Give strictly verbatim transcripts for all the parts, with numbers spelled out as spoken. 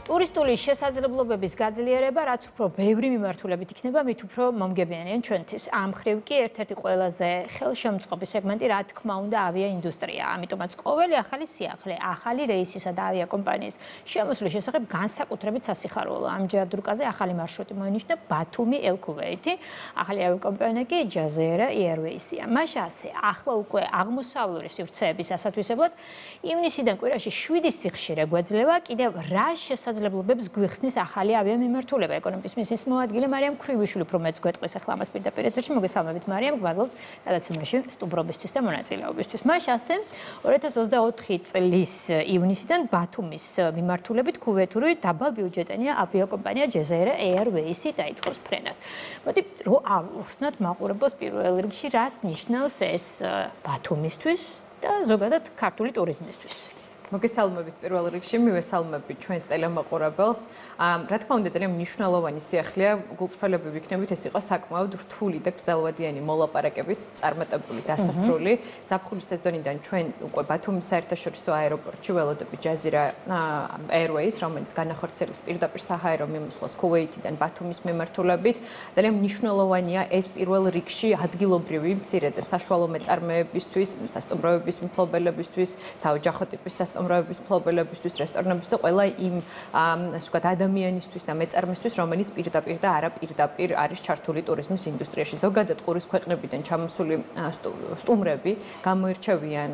ტურისტული შესაძლებლობების გაძლიერება, რაც უფრო ბევრი მიმართულებით იქნება, მით უფრო მომგებიანია ჩვენთვის. ამ მხრივ კი ერთ-ერთი ყველაზე ხელშემწყობი სეგმენტი, რა თქმა უნდა, ავიაინდუსტრია. ამიტომაც ყოველი ახალი სიახლე, ახალი რეისისა და ავიაკომპანიის შემოსვლის შესახებ განსაკუთრებით სასიხარულო. ამჯერად რუკაზე ახალი მარშრუტი მოინიშნა ბათუმი ელ-ქუვეითი, ახალი ავიაკომპანია კი ჯაზირა ეირვეისია. მას ასე, ახლა უკვე აღმოსავლური სივრცეების ასათვისებლად ივნისიდან კვირაში შვიდი სიხშირე გვეძლება, კიდევ რა შესაძლებლობებს გვიხსნის ახალი ავიამიმართულება. ეკონომიკის მინისტრის მოადგილე მარიამ ქვრივიშვილი უფრო მეც გვეტყვის ახლა ამას პირდაპირ ეთერში. მოგესალმებით მარიამ, გვაგლობთ გადაცემაში სტუმრობისთვის და მონაწილეობისთვის. მას ასე ორი ათას ოცდაოთხი წლის ივნისიდან ბათუმის მიმართულებით ქუვეითური დაბალბიუჯეტენია ავიაკომპანია ჯაზირა ეირვეისი დაიწყებს ფრენას. მოდი რო ავხსნათ მაყურებელს პირველ რიგში რას ნიშნავს ეს ბათუმისთვის და ზოგადად ქართული ტურიზმისთვის. მოგესალმებით პირველ რიგში, მივესალმებით ჩვენს ტელემაყურებელს. რა თქმა უნდა, ძალიან მნიშვნელოვანი სიახლეა, გულწრფელები ვიქნებით, ეს იყო საკმაოდ რთული და გრძელვადიანი მოლაპარაკების წარმატებული დასასრული. ზაფხულის სეზონიდან ჩვენ უკვე ბათუმის საერთაშორისო აეროპორტში ველოდებით ჯაზირა ეირვეის, რომელიც განახორციელებს პირდაპირ საჰაერო მიმოსვლას ქუვეითიდან ბათუმის მიმართულებით. ძალიან მნიშვნელოვანია ეს პირველ რიგში ადგილობრივი მცირე და საშუალო მეწარმეებისთვის, სასტუმროების მფლობელებისთვის, საოჯახო ტიპის სასტუმროების მფლობელებისთვის, რესტორნებისთვის და ყველა იმ ასე ვთქვათ ადამიანისთვის და მეწარმისთვის, რომელიც პირდაპირ და არა პირდაპირ არის ჩართული ტურიზმის ინდუსტრიაში. ზოგადად ყურის ქვეყნებიდან ჩამოსული სტუმრები გამოირჩევიან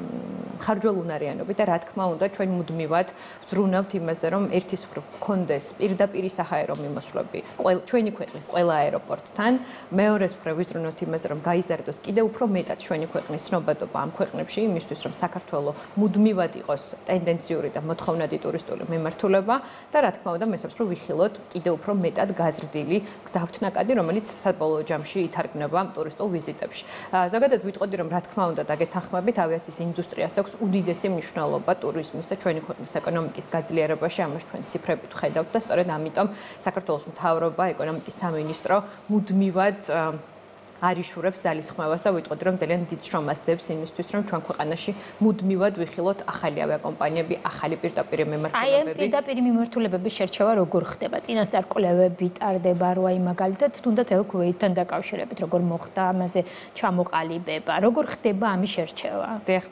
ხარჯვალუნარიანობით და რა თქმა უნდა, ჩვენ მუდმივად ვზრუნავთ იმაზე, რომ ერთის მხრივ გქონდეს პირდაპირი საჰაერო მიმოსვლები ჩვენი ქვეყნის ყველა აეროპორტთან, მეორეს მხრივ ვიზრუნავთ იმაზე, რომ გაიზარდოს კიდევ უფრო მეტად ჩვენი ქვეყნის ცნობადობა ამ ქვეყნებში, იმისთვის, რომ საქართველო მუდმივად იყოს ტენდენციური და მოთხოვნადი ტურისტული მიმართულება და რა თქმა უნდა მესამს რომ ვიხილოთ კიდევ უფრო მეტად გაზრდილი გზავრთნაკადი, რომელიც საბოლოო ჯამში ითარგმნება ტურისტულ ვიზიტებში. ზოგადად ვიტყოდი რომ რა თქმა უნდა დაგეთანხმებით ავიაციის ინდუსტრიას აქვს უდიდესი მნიშვნელობა ტურიზმის და ჩვენი ქვეყნის ეკონომიკის გაძლიერებაში, ამას ჩვენ ციფრებით ვხედავთ და სწორედ ამიტომ საქართველოს მთავრობა, ეკონომიკის სამინისტრო მუდმივად არიშურებს ძალისხმევას და ვიტყოდი რომ ძალიან დიდ შრომას დებს იმისთვის რომ ჩვენ ქვეყანაში მუდმივად ვიხილოთ ახალი ავიაკომპანიები, ახალი პირდაპირი მიმართულებები. აი ამ პირდაპირი მიმართულებების შერჩევა როგორ ხდება? წინასწარ კვლევები ტარდება, რო აი მაგალითად თუნდაც ელ-ქუვეითთან დაკავშირებით, როგორ მოხდა ამაზე ჩამოყალიბება, როგორ ხდება ამის შერჩევა? დიახ.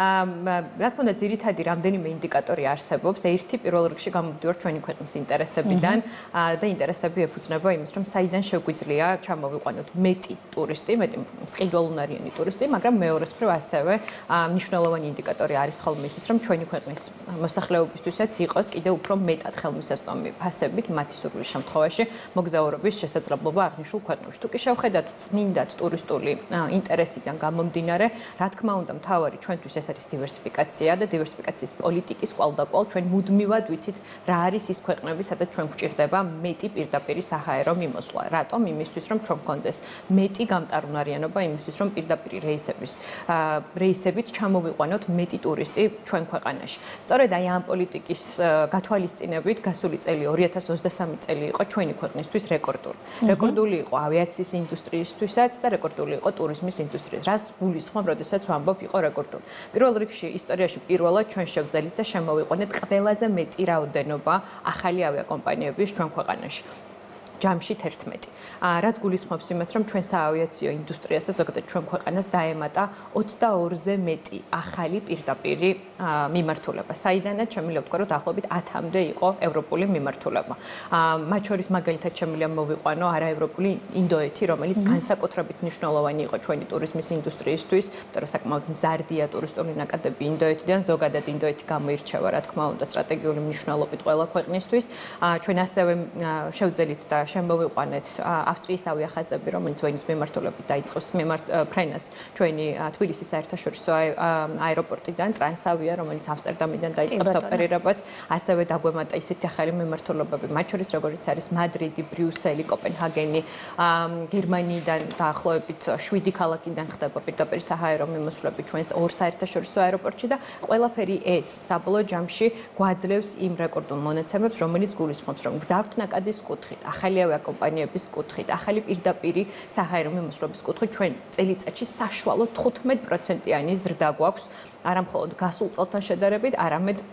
რა თქმა უნდა, ძირითადი რამდენიმე ინდიკატორი არსებობს. ერთი პირველ რიგში გამომდივარ ჩვენი ქვეყნის ინტერესებიდან და ინტერესები ეფუძნება იმის, რომ საიდან შეგვიძლია ჩამოვიყვანოთ მეტი ტურისტი, მეტი მსყიდველუნარიანი ტურისტი, მაგრამ მეორეს მხრივ ასევე მნიშვნელოვანი ინდიკატორი არის ხოლმე ისიც, რომ ჩვენი ქვეყნის მოსახლეობისთვისაც იყოს კიდევ უფრო მეტად ხელმისაწვდომი ფასებით მათი სურვილის შემთხვევაში მოგზაურობის შესაძლებლობა აღნიშნულ ქვეყნებში. თუ კი შევხედათ წმინდად ტურისტული ინტერესიდან გამომდინარე, რა თქმა უნდა, მთავარი ჩვენთვის ეს არის დივერსიფიკაცია და დივერსიფიკაციის პოლიტიკის კვალდაკვალ ჩვენ მუდმივად ვიცით, რა არის ის ქვეყნები, სადაც ჩვენ გვჭირდება მეტი პირდაპირი საჰაერო მიმოსვლა. რატომ? იმისთვის, რომ ჩვენ გქონდეს მეტი გამტარუნარიანობა იმისთვის, რომ პირდაპირი რეისების რეისებით ჩამოვიყვანოთ მეტი ტურისტი ჩვენ ქვეყანაში. სწორედ აი ამ პოლიტიკის გათვალისწინებით გასული წელი ორი ათას ოცდასამი წელი იყო ჩვენი ქვეყნისთვის რეკორდული. რეკორდული იყო ავიაციის ინდუსტრიისთვისაც და რეკორდული იყო ტურიზმის ინდუსტრიის. რას გულისხმობ, როდესაც ვამბობ იყო რეკორდული? პირველ რიგში ისტორიაში პირველად ჩვენ შევძელით და შემოვიყვანეთ ყველაზე მეტი რაოდენობა ახალი ავიაკომპანიების ჩვენ ქვეყანაში. ჯამში თერთმეტი. რაც გულისხმობს იმას, რომ ჩვენ საავიაციო ინდუსტრიას და ზოგადად ჩვენ ქვეყანას დაემატა ოცდაორზე მეტი ახალი პირდაპირი მიმართულება. საიდანაც შემიძლია ვთქვა, რომ დაახლოებით ათამდე იყო ევროპული მიმართულება. მათ შორის მაგალითად შემიძლია მოვიყვანო არაევროპული ინდოეთი, რომელიც განსაკუთრებით მნიშვნელოვანი იყო ჩვენი ტურიზმის ინდუსტრიისთვის, იმიტომ რომ საკმაოდ მზარდია ტურისტული ნაკადები ინდოეთიდან, ზოგადად ინდოეთი გამოირჩევა, რა თქმა უნდა, სტრატეგიული მნიშვნელობით ყველა ქვეყნისთვის. ჩვენ ასევე შევძელით და შემოვიყვანეთ ავსტრიის ავიახაზები, რომელიც ვენის მიმართულებით დაიწყებს ფრენას ჩვენი თბილისის საერთაშორისო აეროპორტიდან, ტრანსავია, რომელიც ამსტერდამიდან დაიწყებს ოპერირებას, ასევე დაგვემატა ისეთი ახალი მიმართულებები, მათ შორის როგორც არის მადრიდი, ბრიუსელი, კოპენჰაგენი, გერმანიიდან დაახლოებით შვიდი ქალაქიდან ხდება პირდაპირ საჰაერო მიმოსვლები ჩვენს ორ საერთაშორისო აეროპორტში და ყველაფერი ეს საბოლოო ჯამში გვაძლევს იმ რეკორდულ მონაცემებს, რომელიც გულისხმობს, რომ გზავრთნაკადის კუთხით, ახალი ავიაკომპანიების კუთხით, ახალი პირდაპირი საჰაერო მიმოსვლების კუთხით ჩვენ წელიწადში საშუალო თხუთმეტ პროცენტიანი ზრდა გვაქვს, არა მხოლოდ გასულ წელთან შედარებით, არამედ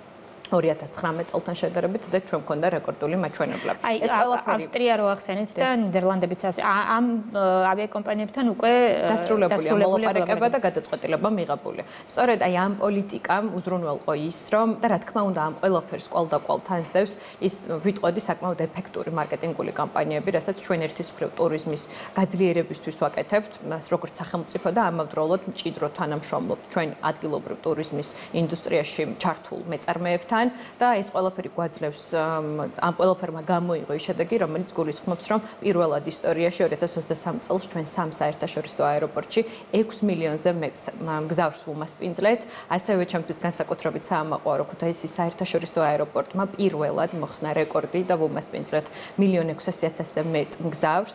ორი ათას ცხრამეტ წელთან შედარებით და ჩვენ მქონდა რეკორდული მაჩვენებლები. ეს ყველაფერი ავსტრია რო ახსენეთ და ნიდერლანდებიც ამ ავიაკომპანიებთან უკვე დასრულებულია მოლაპარაკება და გადაწყვეტილება მიღებული. სწორედ აი ამ პოლიტიკამ უზრუნველყო ის, რომ და რა თქმა უნდა ამ ყველაფერს კვალდაკვალ თანსდევს ის ვიტყოდი საკმაოდ ეფექტური მარკეტინგული კამპანიები, რასაც ჩვენ ერთის მხრივ ტურიზმის გაძლიერებისთვის ვაკეთებთ, როგორც სახელმწიფო და ამავდროულად მჭიდრო თანამშრომლობთ ჩვენ ადგილობრივ ტურიზმის ინდუსტრიაში ჩართულ მეწარმეებთან. და ეს ყველაფერი გვაძლევს ამ ყველაფერმა გამოიღო ის შედეგი, რომელიც გულისხმობს, რომ პირველად ისტორიაში ორი ათას ოცდასამი წელს ჩვენ სამ საერთაშორისო აეროპორტში ექვს მილიონზე მეტ მგზავრს ვუმასპინძლეთ. ასევე ჩემთვის განსაკუთრებით საამაყოა, რომ ქუთაისის საერთაშორისო აეროპორტმა პირველად მოხსნა რეკორდი და ვუმასპინძლეთ მილიონ ექვსასი ათასზე მეტ მგზავრს.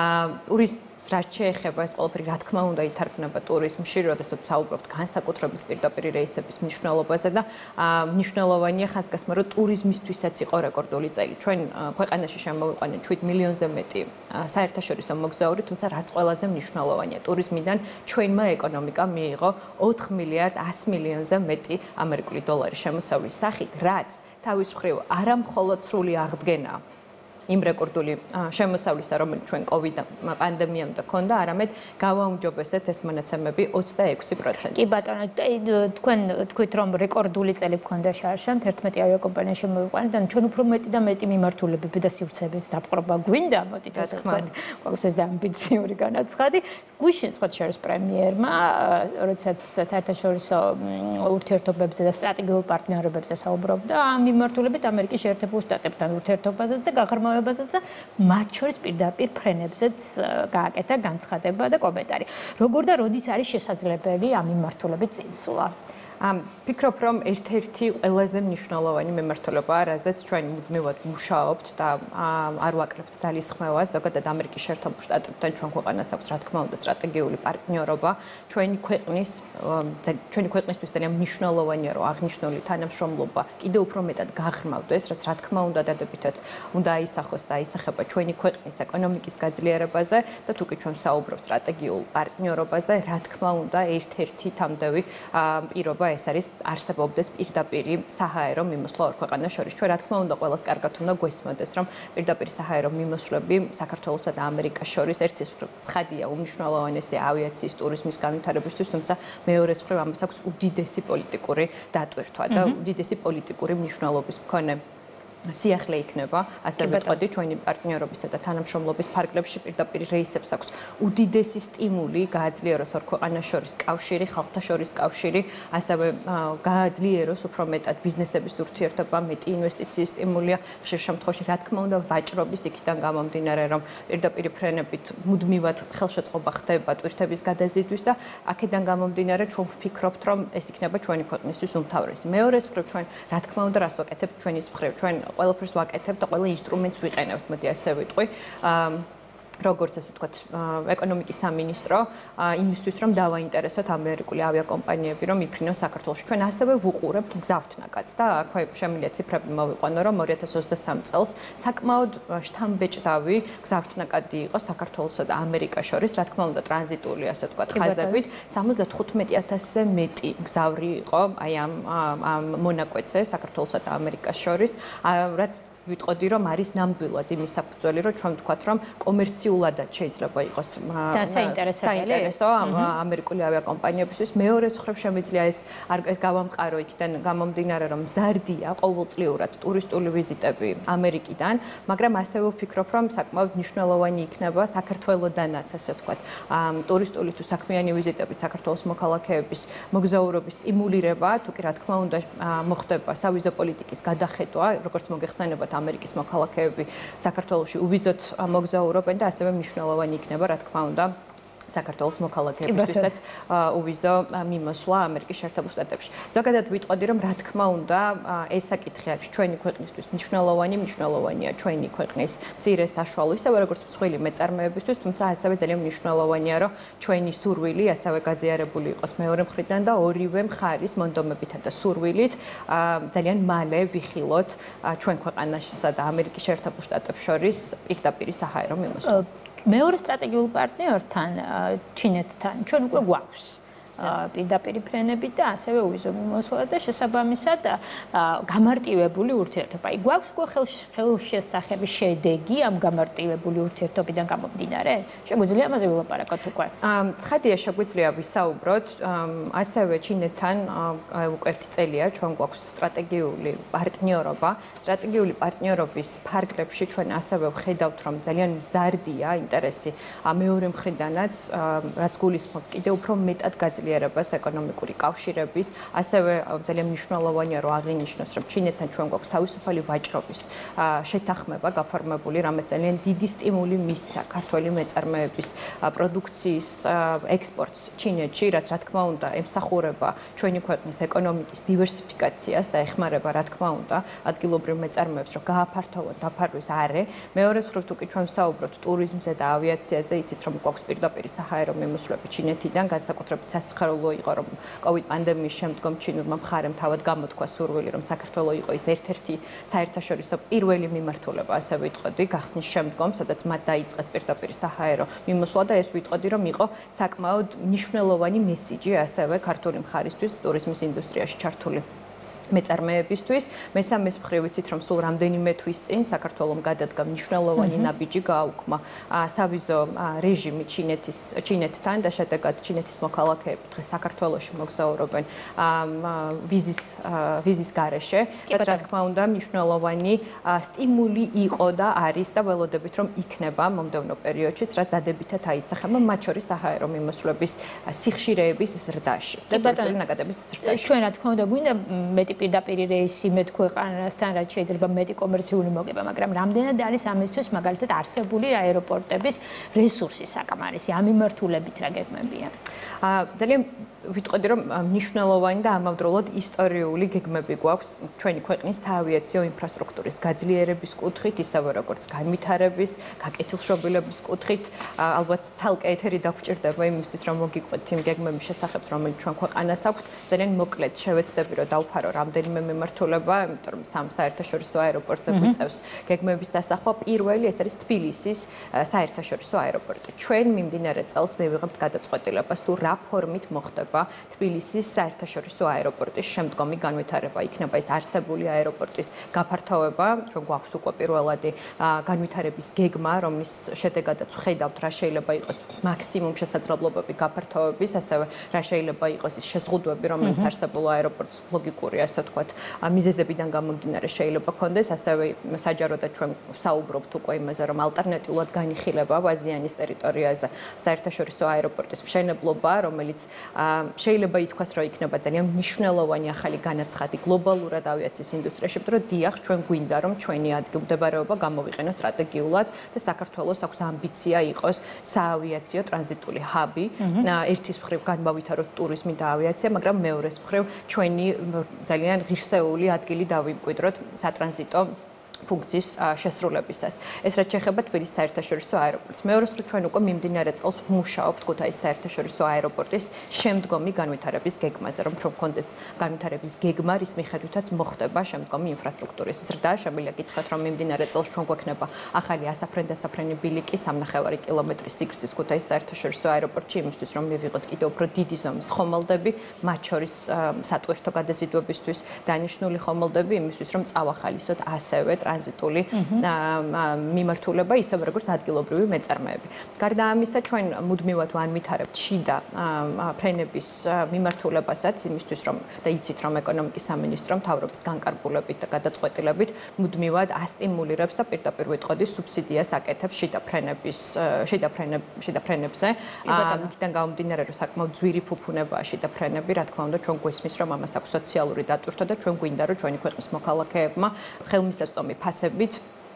ტურისტ რაც შეეხება ეს ყველაფერი, რა თქმა უნდა, ითარგმნება ტურიზმში, როდესაც საუბრობთ განსაკუთრებით პირდაპირ რეისების მნიშვნელობაზე და მნიშვნელოვანია ხაზგასმა, რომ ტურიზმისთვისაც იყო რეკორდული წელი. ჩვენ ქვეყანაში შემოვიყვანეთ შვიდ მილიონზე მეტი საერთაშორისო მოგზაური, თუმცა რაც ყველაზე მნიშვნელოვანია, ტურიზმიდან ჩვენმა ეკონომიკამ მიიღო ოთხ მილიარდ ას მილიონზე მეტი ამერიკული დოლარი შემოსავლის სახით, რაც თავის მხრივ არა მხოლოდ სრული აღდგენა იმ რეკორდული შემოსავლისა, რომელიც ჩვენ კოვიდ პანდემიამ და ქონდა, არამედ გავაუმჯობესეთ ეს მონაცემები ოცდაექვსი პროცენტით. კი ბატონო, თქვენ თქვით, რომ რეკორდული წელი გქონდა შარშან, ერთმეტი ავიაკომპანია შემოვიყვანეთ და ჩვენ უფრო მეტი და მეტი მიმართულებები და სივრცეების დაპყრობა გვინდა, მოდით ასე ვთქვათ, გვაქვს ეს ამბიციური განაცხადი. გვიშინ სხვა შორის პრემიერმა, როდესაც საერთაშორისო ურთიერთობებზე და სტრატეგიულ პარტნიორობებზე საუბრობდა, ამ მიმართულებით ამერიკის შეერთებულ შტატებთან ურთიერთობაზე და გაღრმავებაზე და მათ შორის პირდაპირ ფრენებზეც გააკეთა განცხადება და კომენტარი. როგორ და როდის არის შესაძლებელი ამ მიმართულებით წინსვლა? ფიქრობ, რომ ერთ-ერთი ყველაზე მნიშვნელოვანი მიმართულებაა, რაზეც ჩვენ მუდმივად მუშაობთ და არ ვაკლებთ ძალისხმევას, ზოგადად ამერიკის შეერთებულ შტატებთან ჩვენ ქვეყანას აქვს, რა თქმა უნდა, სტრატეგიული პარტნიორობა. ჩვენი ქვეყნის ჩვენი ქვეყნისთვის ძალიან მნიშვნელოვანია, რომ აღნიშნული თანამშრომლობა კიდევ უფრო მეტად გაღრმავდეს, რაც რა თქმა უნდა დადებითად უნდა აისახოს და აისახება ჩვენი ქვეყნის ეკონომიკის გაძლიერებაზე და თუ კი ჩვენ საუბრობთ სტრატეგიულ პარტნიორობაზე, რა თქმა უნდა, ერთ-ერთი თამდევი პირობა ეს არის არსებობდეს პირდაპირი საჰაერო მიმოსვლა ორ ქვეყანას შორის. ჩვენ რა თქმა უნდა ყველას კარგად უნდა გვესმოდეს, რომ პირდაპირ საჰაერო მიმოსვლები საქართველოსა და ამერიკას შორის ერთის მხრივ ცხადია უმნიშვნელოვანესი ავიაციის ტურიზმის განვითარებისთვის, თუმცა მეორეს მხრივ ამას აქვს უდიდესი პოლიტიკური დატვირთვა და უდიდესი პოლიტიკური მნიშვნელობის მქონე სიახლე იქნება, ასე ვიტყოდი, ჩვენი პარტნიორობისა და თანამშრომლობის ფარგლებში პირდაპირ რეისებს აქვს უდიდესი სტიმული გააძლიეროს ორ ქვეყანას შორის კავშირი, ხალხთა შორის კავშირი, ასევე გააძლიეროს უფრო მეტად ბიზნესების ურთიერთობა, მეტი ინვესტიციის სტიმულია, ხშირ შემთხვევაში, რა თქმა უნდა, ვაჭრობის იქიდან გამომდინარე, რომ პირდაპირ ფრენებით მუდმივად ხელშეწყობა ხდება ტვირთების გადაზიდვის და აქედან გამომდინარე, ჩვენ ვფიქრობთ, რომ ეს იქნება ჩვენი ქვეყნისთვის უმთავრესი. მეორეს მხრივ ჩვენ, რა თქმა უნდა, რას ვაკეთებთ ჩვენის მხრივ, ჩვენ ყველაფერს ვაკეთებთ და ყველა ინსტრუმენტს ვიყენებთ, მოდი ასე ვიტყვი. როგორც ასე ვთქვათ, ეკონომიკის სამინისტრო იმისთვის, რომ დავაინტერესოთ ამერიკული ავიაკომპანიები, რომ იფრინონ საქართველოში. ჩვენ ასევე ვუყურებთ მგზავრთნაკადს და აქვე შემიძლია ციფრები მოვიყვანო, რომ ორი ათას ოცდასამი წელს საკმაოდ შთამბეჭდავი მგზავრთნაკადი იყო საქართველოსა და ამერიკას შორის, რა თქმა უნდა, ტრანზიტული, ასე ვთქვათ, ხაზებით, სამოცდათხუთმეტი ათასზე მეტი მგზავრი იყო აი ამ ამ მონაკვეთზე საქართველოსა და ამერიკას შორის, რაც ვიტყოდი, რომ არის ნამდვილად იმის საფუძველი, რომ ჩვენ ვთქვათ, რომ კომერციულადაც შეიძლება იყოს საინტერესო ამერიკული ავიაკომპანიებისთვის. მეორეს მხრივ შემიძლია ეს ეს გავამყარო იქიდან გამომდინარე, რომ მზარდია ყოველწლიურად ტურისტული ვიზიტები ამერიკიდან, მაგრამ ასევე ვფიქრობ, რომ საკმაოდ მნიშვნელოვანი იქნება საქართველოდანაც, ასე ვთქვათ, ტურისტული თუ საქმიანი ვიზიტებით საქართველოს მოქალაქეების მოგზაურობის სტიმულირება, თუ კი რა თქმა უნდა მოხდება სავიზო პოლიტიკის გადახედვა, როგორც მოგეხსენებათ ამერიკის მოქალაქეები საქართველოში უვიზოთ მოგზაურობენ და ასევე მნიშვნელოვანი იქნება, რა თქმა უნდა, საქართველოს მოქალაქეებისთვისაც უვიზო მიმოსვლა ამერიკის შეერთებულ შტატებში. ზოგადად ვიტყოდი, რომ რა თქმა უნდა, ეს საკითხი არის ჩვენი ქვეყნისთვის მნიშვნელოვანი, მნიშვნელოვანია ჩვენი ქვეყნის მცირე საშუალო, ისევე როგორც მსხვილი მეწარმეებისთვის, თუმცა ასევე ძალიან მნიშვნელოვანია, რომ ჩვენი სურვილი ასევე გაზიარებული იყოს მეორე მხრიდან და ორივე მხარის მონდომებითა და სურვილით ძალიან მალე ვიხილოთ ჩვენ ქვეყანაშისა და ამერიკის შეერთებულ შტატებს შორის პირდაპირი საჰაერო მიმოსვლა. მეორე სტრატეგიულ პარტნიორთან, ჩინეთთან, ჩვენ უკვე გვაქვს პირდაპირი ფრენებით და ასევე უვიზო მიმოსვლა და შესაბამისად გამარტივებული ურთიერთობა. აი გვაქვს ხელშესახების შედეგი ამ გამარტივებული ურთიერთობიდან გამომდინარე? შეგვიძლია ამაზე ვილაპარაკოთ უკვე. ცხადია, შეგვიძლია ვისაუბროთ. ასევე ჩინეთთან უკვე ერთი წელია ჩვენ გვაქვს სტრატეგიული პარტნიორობა. სტრატეგიული პარტნიორობის ფარგლებში ჩვენ ასევე ვხედავთ, რომ ძალიან მზარდია ინტერესი მეორე მხრიდანაც, რაც გულისხმობს კიდევ უფრო მეტად გაძლიერებას ეკონომიკური კავშირების, ასევე ძალიან მნიშვნელოვანია რომ აღინიშნოს, რომ ჩინეთთან ჩვენ გვაქვს თავისუფალი ვაჭრობის შეთანხმება გაფორმებული, რამაც ძალიან დიდი სტიმული მისცა ქართველი მეწარმეების პროდუქციის ექსპორტს ჩინეთში, რაც რა თქმა უნდა ემსახურება ჩვენი ქვეყნის ეკონომიკის დივერსიფიკაციას და ეხმარება რა თქმა უნდა ადგილობრივ მეწარმეებს, რომ გააფართოვონ დაფარვის არე. მეორე მხრივ თუ კი ჩვენ ვსაუბრობთ ტურიზმზე და ავიაციაზე, იცით რომ გვაქვს პირდაპირი საჰაერო მიმოსვლები ჩინეთიდან, განსაკუთრებით სასიხარულო იყო რომ კოვიდ პანდემიის შემდგომ ჩინურმა მხარემ თავად გამოთქვა სურვილი, რომ საქართველო იყო ის ერთ-ერთი საერთაშორისო პირველი მიმართულება, ასე ვიტყოდი, გახსნის შემდგომ, სადაც მათ დაიწყეს პირდაპირი საჰაერო მიმოსვლა და ეს ვიტყოდი, რომ იყო საკმაოდ მნიშვნელოვანი მესიჯი ასევე ქართული მხარისთვის ტურიზმის ინდუსტრიაში ჩართული მეწარმეებისთვის. მესამეს მხრივ ვიცით რომ სულ რამდენიმე თვის წინ საქართველოს გადადგა მნიშვნელოვანი ნაბიჯი გააუქმა სავიზო რეჟიმი ჩინეთის ჩინეთთან და შედეგად ჩინეთის მოქალაქეები დღეს საქართველოში მოგზაურობენ ვიზის ვიზის გარეშე. რაც რა თქმა უნდა მნიშვნელოვანი სტიმული იყო და არის და ველოდებით რომ იქნება მომდევნო პერიოდშიც, რაც დადებითად აისახება მათ შორის საჰაერო მიმოსვლების სიხშირეების ზრდაში და ტურისტული ნაკადების ზრდაში. ჩვენ რა თქმა უნდა გვინდა მეტი პირდაპირი რეისი მეტ ქვეყანასთან, რაც შეიძლება მეტი კომერციული მოგება, მაგრამ რამდენად არის ამისთვის მაგალითად არსებული აეროპორტების რესურსი საკმარისი, ამ მიმართულებით რა გეგმებია? ძალიან ვიტყოდი რომ მნიშვნელოვანი და ამავდროულად ისტორიული გეგმები გვაქვს ჩვენი ქვეყნის საავიაციო ინფრასტრუქტურის გაძლიერების კუთხით, ისევე როგორც განვითარების, გაკეთილშობილების კუთხით. ალბათ ცალკე ეთერი დაგვჭირდება იმისთვის, რომ მოგიყვეთ იმ გეგმების შესახებ, რომელიც ჩვენ ქვეყანას აქვს. ძალიან მოკლედ შევეცდები, რომ დავფარო რამდენიმე მიმართულება, იმიტომ რომ სამ საერთაშორისო აეროპორტზე გვიწევს გეგმების დასახვა. პირველი ეს არის თბილისის საერთაშორისო აეროპორტი. ჩვენ მიმდინარე წელს მივიღებთ გადაწყვეტილებას თუ რა ფორმით მოხდება თბილისის საერთაშორისო აეროპორტის შემდგომი განვითარება. იქნება ეს არსებული აეროპორტის გაფართოვება, ჩვენ გვაქვს უკვე პირველადი განვითარების გეგმა, რომლის შედეგადაც ვხედავთ რა შეიძლება იყოს მაქსიმუმ შესაძლებლობები გაფართოვების, ასევე რა შეიძლება იყოს ის შეზღუდვები, რომელიც არსებულ აეროპორტს ლოგიკურია, ასე ვთქვათ, მიზეზებიდან გამომდინარე შეიძლება ქონდეს, ასევე საჯაროდად ჩვენ ვსაუბრობთ უკვე იმაზე, რომ ალტერნატიულად განიხილება ბაზიანის ტერიტორიაზე საერთაშორისო აეროპორტის მშენებლობა, რომელიც შეიძლება ითქვას, რომ იქნება ძალიან მნიშვნელოვანი ახალი განაცხადი გლობალურად ავიაციის ინდუსტრიაში, რომ დიახ, ჩვენ გვინდა, რომ ჩვენი ადგილმდებარეობა გამოვიყენოს სტრატეგიულად და საქართველოს აქვს ამბიცია იყოს საავიაციო ტრანზიტული ჰაბი. ერთის მხრივ განმავითაროთ ტურიზმი და ავიაცია, მაგრამ მეორეს მხრივ ჩვენი ძალიან ღირსეული ადგილი დავიმკვიდროთ სატრანზიტო ფუნქციის შესრულებისას. ეს რაც შეეხება თბილისის საერთაშორისო აეროპორტს. მეორე მხრივ ჩვენ უკვე მიმდინარე წელს ვმუშაობთ ქუთაისის საერთაშორისო აეროპორტის შემდგომი განვითარების გეგმაზე, რომ ჩვენ გქონდეს განვითარების გეგმა, რის მიხედვითაც მოხდება შემდგომი ინფრასტრუქტურის ზრდა. შემიძლია გითხრათ, რომ მიმდინარე წელს ჩვენ გვექნება ახალი ასაფრენ-დასაფრენი ბილიკი სამნახევარი კილომეტრის სიგრძის ქუთაისის საერთაშორისო აეროპორტში, იმისთვის რომ მივიღოთ კიდევ უფრო დიდი ზომის ხომალდები, მათ შორის სატვირთო გადაზიდვებისთვის დანიშნული ხომალდები, იმისთვის რომ წავახალისოთ ასევე ტრანზიტული მიმართულება, ისევე როგორც ადგილობრივი მეწარმეები. გარდა ამისა, ჩვენ მუდმივად ვანვითარებთ შიდა ფრენების მიმართულებასაც, იმისთვის რომ და იცით რომ ეკონომიკის სამინისტრო მთავრობის განკარგულებით და გადაწყვეტილებით მუდმივად ასტიმულირებს და პირდაპირ ვიტყოდი სუბსიდიას აკეთებს შიდა ფრენების შიდა ფრენებ შიდა ფრენებზე. იქიდან გამომდინარე, რომ საკმაოდ ძვირი ფუფუნებაა შიდა ფრენები, რა თქმა უნდა, ჩვენ გვესმის, რომ ამას აქვს სოციალური დატვირთვა და ჩვენ გვინდა, რომ ჩვენი ქვეყნის მოქალაქეებმა ხელმისაწვდომი ფასებით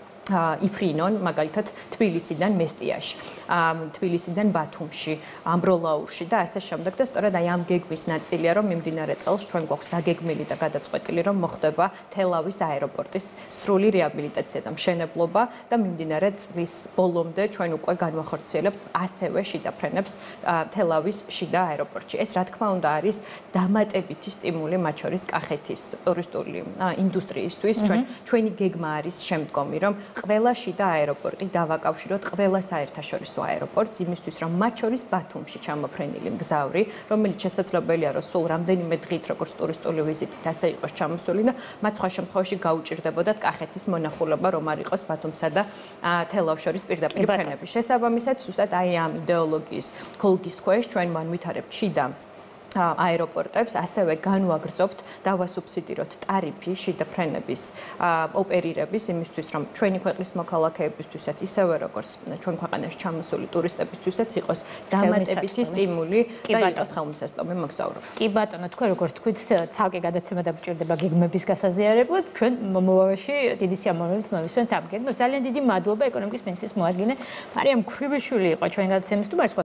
იფრინონ მაგალითად თბილისიდან მესტიაში, თბილისიდან ბათუმში, ამბროლაურში და ასე შემდეგ და სწორედ აი ამ გეგმის ნაწილია, რომ მიმდინარე წელს ჩვენ გვაქვს დაგეგმილი და გადაწყვეტილი, რომ მოხდება თელავის აეროპორტის სრული რეაბილიტაცია და მშენებლობა და მიმდინარე წლის ბოლომდე ჩვენ უკვე განვახორციელებთ ასევე შიდა ფრენებს თელავის შიდა აეროპორტში. ეს რა თქმა უნდა არის დამატებითი სტიმული მათ შორის კახეთის ტურისტული ინდუსტრიისთვის. ჩვენ ჩვენი გეგმა არის შემდგომი, რომ ყველა შიდა აეროპორტი დავაკავშიროთ ყველა საერთაშორისო აეროპორტს იმისთვის, რომ მათ შორის ბათუმში ჩამოფრენილი მგზავრი, რომელიც შესაძლებელია, რომ სულ რამდენიმე დღით როგორც ტურისტული ვიზიტით ასე იყოს ჩამოსული და მათ სხვა შემთხვევაში გაუჭირდებოდათ კახეთის მონახულება, რომ არ იყოს ბათუმსა და თელავის შორის პირდაპირ ფრენები. შესაბამისად, ზუსტად აი ამ იდეოლოგიის გოლგის ქვეშ ჩვენ განვითარებთ შიდა აეროპორტებს, ასევე განვაგრძობთ და ვასუბსიდიროთ ტარიფი შიდა ფრენების ოპერირების იმისთვის, რომ ჩვენი ქვეყნის მოქალაქეებისთვისაც, ისევე როგორც ჩვენ ქვეყანაში ჩამოსული ტურისტებისთვისაც იყოს დამატებითი სტიმული და იყოს ხელმისაწვდომი მოგზაურობა. კი ბატონო, თქვენ როგორც თქვით, ცალკე გადაცემა დაგჭირდება გეგმების გასაზიარებლად, ჩვენ მომავალში დიდი სიამოვნებით მოვისმენთ ამ გეგმებს. ძალიან დიდი მადლობა ეკონომიკის მინისტრის მოადგილე მარიამ ქვრივიშვილი იყო ჩვენ გადაცემის სტუმარი.